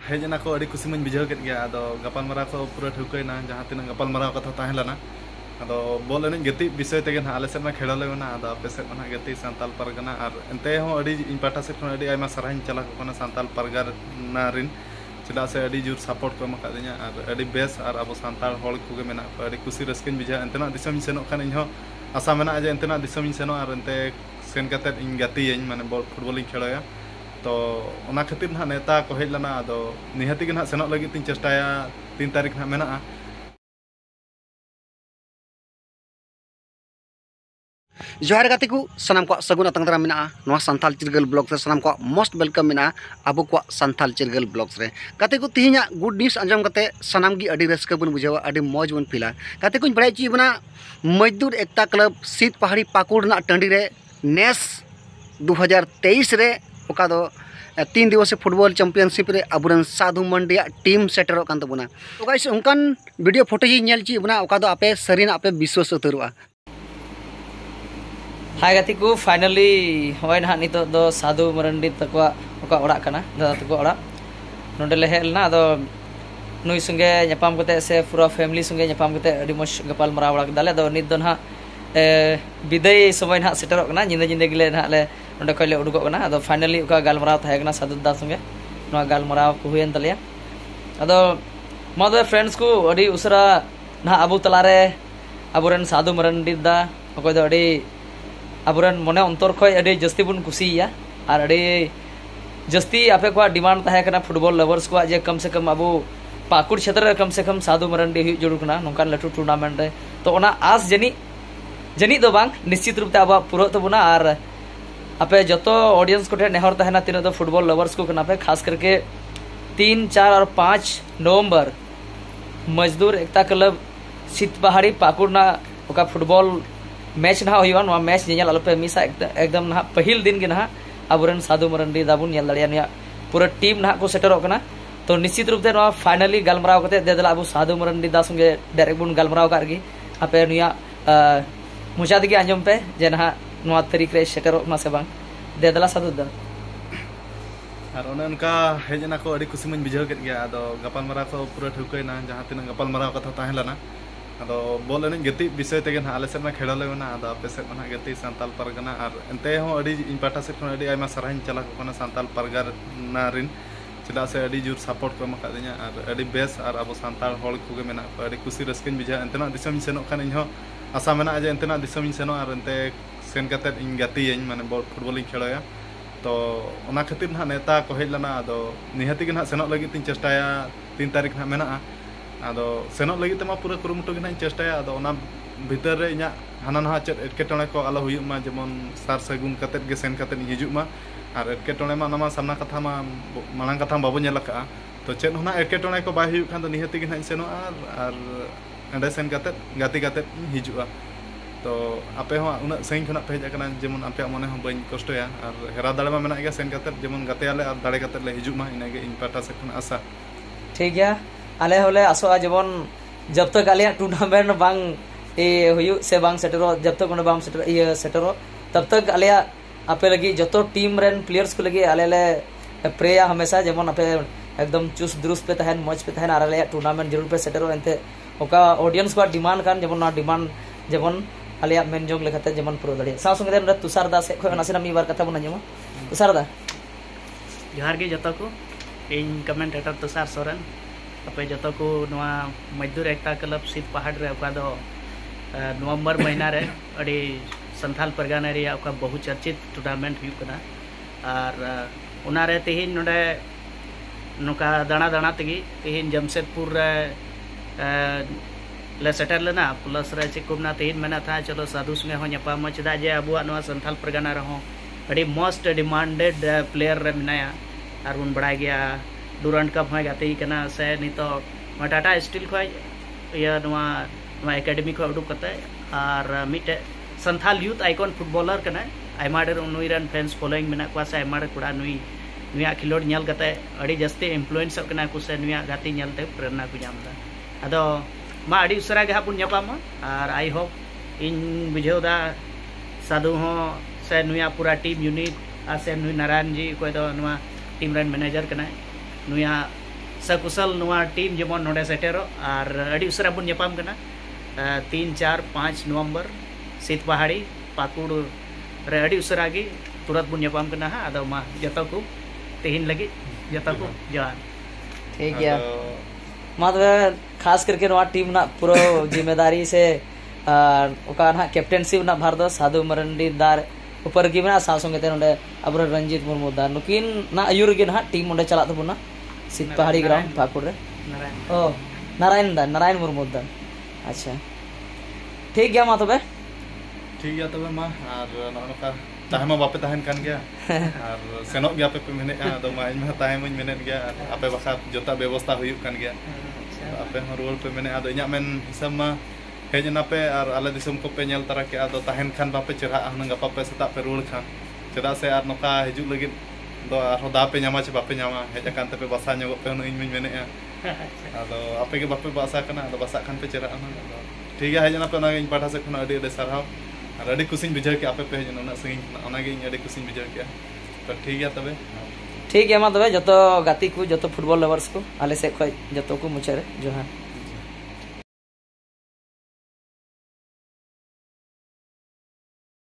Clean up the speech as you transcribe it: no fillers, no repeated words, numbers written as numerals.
हेजना को खुशी मैं बुझे गया गपालमारा को पूरा ठुकना जहाँ तीन गपालमारा कथा तहलना बॉल एन गति विषय तेगे ना आले सेमा खेल लेना आपे से गति सानताल परगना और एनते इन पाटा से आयमा साराही चला सानताल परगना रिन चेदा से जोर सपोर्ट को एमादिया और बेस और अब सानताल हड़ को मेना खुशी रस्क बुझा एंतना दिसम सेनों इन आशा मेना जे एंतना दिसम सेनों और एनते सेन कते गति माने बॉल फुटबॉल खेलोया तो ओना खातिर ना नेता को हेज लना निहाती के ना सेनों लगी तीन चेष्टाया 3 तारीख ना मेना। जोहार गाते को सनाम को सगुन अतंगदारा मेना नवा संथाल चिरगल ब्लॉग से सनाम को मोस्ट वेलकम मेना अब को संथाल चिरगल ब्लॉग रे गाते को तिहिना गुड न्यूज़ आंजम गाते सनाम की अडी रस्क बन बुझावा अडी मौज बन फीला गाते को बड़ाई ची बना मजदूर एकता क्लब सीत पहाड़ी पाकुड़ ना टंडी रे नेस 2023 रे ओका दो 3 दिवसीय फुटबॉल चैंपियनशिप रे अबुरन साधु मंडी टीम सेटरो कान तबना तो गाइस उनकान वीडियो फोटो जी नेल ची बना ओका दो आपे सरीना आपे विश्वास उतरुआ। हाय गाती को फाइनली होय ना नितो दो साधु मरंडी तकवा ओका ओड़ा कना दादा तको ओड़ा नोंडे ले हेलना अदो नुई संगे ᱧᱟᱯᱟᱢ कते से पूरा फैमिली संगे ᱧᱟᱯᱟᱢ कते अडी मस गपाल मरा ओड़ा दाले दो नित दो ना विदाय समय ना सेटरो कना जिंदे जिंदे गिले ना ले नोंडे खले उडुको कना अदो फाइनली ओका गालमराव थाहे कना साधु दा संगे नो गालमराव को हुयन तलिया अदो मादे फ्रेंड्स को अडी उसरा ना अबु तलारे अबुरन साधु मरंडी दा ओको दो अडी अबुरन मने अंतर खय अडी जस्ती बुन कुसिया और अडी जस्ती आपे को डिमांड ताहे कना फुटबॉल लवर्स को जे कम से कम अबु पाकुड़ क्षेत्र कम से कम साधु मरंडी हुई जरूर कना नोकान लटू टूर्नामेंट रे तो ओना आस जनी दो बांग निश्चित रूप ते अब पूरा तबुना और आपे जतो ऑडियंस को नेहर तहना तीन दो फुटबॉल लवर्स को कना पे खास करके 3, 4 और 5 नवंबर मजदूर एकता क्लब सीत पहाड़ी पाकुड़ ना ओका फुटबॉल मैच ना हुआ मैच नेल अलपे मिसा एकदम ना पहिल दिन के ना अबुरन साधु मरंडी दाबुन नेल दड़िया पूरा टीम ना को सेटरो कना तो निश्चित रूप से फाइनली गलमराव कते देदला अब साधु मरंडी दा संगे डायरेक्ट बुन गलमराव कारगी आपे निया मुचाद के आंजम पे जे ना नवा तारीख रे सेटरो ना से बांग देदला साधु दा और उनका हेजना को खुशी मैं बुझे गया गपालमारा को पूरा ठुकना जहाँ तीन गपालमारा कथा तहलना बॉल एन गति विषय तेगे ना आले सेमा खेल लेना आपे से गति सानताल परगना और एनते इन पाटा से आयमा साराही चला सानताल परगना रिन चेदा से जोर सपोर्ट को एमादिया और बेस और अब सानताल हड़ को मेना खुशी रस्क बुझा एंतना दिसम सेनों इन आशा मेना जे एंतना दिसम सेनों और एनते सेन कते गति माने बॉल फुटबॉल खेलोया तो ओना खातिर ना नेता को हेज लना निहाती के ना सेनों लगी तीन चेष्टाया 3 तारीख ना मेना सेनों लगी तमा पूरा कुरुमुटु के ना चेष्टाया भीतर रे इना हाना ना चेद एटकेटोणे को आलो हुयुमा जेमन सार सगुन कते गे सेन कते हिजुमा और एटकेटोणे मा ना सामना कथा मा मांग कथा बाबो नेल का तो चेद होना एटकेटोणे को बाय हुयु खान तो निहाती के ना सेनो और एंडे सेन कते गाती कते हिजुआ तो आपे हो उना सही खना पे हेज कना जेमन आपे मने हो बइन कष्टया और हेरा दाड़े मा मेना गया सेन कते जेमन गाते आले और दाड़े कते ले हिजुमा इनागे इन पाटा से खन आशा ठीक है आले होले आसोआ जबन जब तक आले टूर्नामेंट बांग ए हुयु से बांग सेटरो जब तक उन बांग सेटरो ये सेटरो तब तक आले आपे लगी जतो टीम रेन प्लेयर्स को लगी आले ले प्रेया हमेशा जबन आपे एकदम चुस्त दुरुस्त पे तहन मौज पे तहन आले टूर्नामेंट जरूर पे सेटरो एनते ओका ऑडियंस को डिमांड कान जबन ना डिमांड जबन आले मेन जोग लेखाते जबन प्रो दड़े सा संगे दे तुषार दास खो नासेना मी बार कथा बना जमा तुषार दा जोहार गे जतो को इन कमेंटेटर तुषार सोरेन अपे जतो को नवा मजदूर एकता क्लब सीत पहाड़ रे ओका दो नवंबर महीना रे अड़ी संथाल परगना रे ओका बहुचर्चित टूर्नामेंट हुई कना और उना रे तेहिन नोडे नोका दाना दाना तगी तेहिन जमशेदपुर रे ले सेटर लेना प्लस रे चिकुमना तेहिन मेना था चलो साधु संगे हो ᱧᱟᱯᱟᱢ चेदा जे अबुआ नवा संथाल परगना रे हो अड़ी मोस्ट डिमांडेड प्लेयर रे मिनाया और उन बड़ा गया डूरांड कप होय गाते कना से नितो टाटा स्टील खो एकेडमी खो उडुक कते और मिटे संथाल यूथ आइकन फुटबॉलर कना आयमा डेर नुई रन फैंस फॉलोइंग मेना को से आयमा डेर कुड़ा नुई नुया खिलोड नेल कते अड़ी जस्ती इन्फ्लुएंस कना को से नुया गाती नेलते प्रेरणा को जामदा अदो मा अड़ी उसरा गे हापुन ᱧᱟᱯᱟᱢᱟ और आई होप इन बुझेदा साधु हो से नुया पूरा टीम यूनिट आ से नुई नारायण जी कोई दो नुआ टीम रन मैनेजर कना नुया सकुशल नवा टीम जेमन नोडे सेटेरो और अड़ी उसरा बुन नेपाम कना 3, 4, 5 नवंबर सीत पहाड़ी पाकुड़ रे अड़ी उसरा गी तुरंत बुन नेपाम कना हा आदो मा जतो को तेहिन लगी जतो को जवान ठीक है मतलब खास करके नवा टीम ना पूरा जिम्मेदारी से ओका ना कैप्टेनशिप ना भार दो साधु मरंडी दार ऊपर की ना साव संगे ते नोडे अब रंजीत मुर्मू दार नुकिन ना आयुर गे ना टीम नोडे चला तबुना सीत पहाड़ी ग्राउंड पाकुड़ रे ओ नारायण मुर्मू दार अच्छा ठीक गया मा तबे ठीक गया तबे मा और नका ताहे मा बापे ताहन कान गया और सेनोक गया पे मेने आदो मा इन ताहे मई मेने गया आपे बखा जोता व्यवस्था हुयुक कान गया आपे रुल पे मेने आदो इnya men हिसाब मा हेजना पे और आले दिसम को पे नेल तरा के आदो ताहन खान बापे चेरा हन गपा पे सेता पे रुल खान चेदा से आर नका हिजुक लगित दो आरो दा पे ᱧᱟᱢᱟ ᱪᱮ ᱵᱟᱯᱮ ᱧᱟᱢᱟ ᱦᱮᱡ ᱟᱠᱟᱱ ᱛᱮᱯᱮ ᱵᱟᱥᱟ ᱧᱚᱜᱚᱜ ᱯᱮ ᱤᱧ ᱢᱟᱹᱧ ᱢᱮᱱᱮᱜᱼᱟ ᱟᱫᱚ ᱟᱯᱮ ᱜᱮ ᱵᱟᱯᱮ ᱵᱟᱥᱟ ᱠᱟᱱᱟ ᱟᱫᱚ ᱵᱟᱥᱟ ᱠᱷᱟᱱ ᱯᱮ ᱪᱮᱨᱟᱜᱼᱟ ᱟᱫᱚ ᱴᱷᱤᱠ ᱜᱮᱭᱟ ᱦᱮᱡ ᱮᱱᱟ ᱯᱮ ᱚᱱᱟᱜᱮ ᱤᱧ ᱯᱟᱦᱴᱟ ᱥᱮᱫ ᱠᱷᱚᱱ ᱟᱹᱰᱤ ᱟᱹᱰᱤ ᱥᱟᱨᱦᱟᱣ ᱟᱨ ᱟᱹᱰᱤ ᱠᱩᱥᱤᱧ ᱵᱩᱡᱷᱟᱹᱣ ᱠᱮᱜᱼᱟ ᱟᱯᱮ ᱯᱮ ᱦᱮᱡ ᱮᱱᱟ ᱩᱱᱟᱹᱜ ᱥᱟᱺᱜᱤᱧ ᱠᱷᱚᱱᱟᱜ ᱚᱱᱟᱜᱮ ᱤᱧ ᱟᱹᱰᱤ ᱠᱩᱥᱤᱧ ᱵᱩᱡᱷᱟᱹᱣ ᱠᱮᱜᱼᱟ ᱛᱚ ᱴᱷᱤक गया तबे ठीक है मा तबे जतो गाती को जतो फुटबॉल लवर्स को आले से खय जतो को मुचारे जोहार।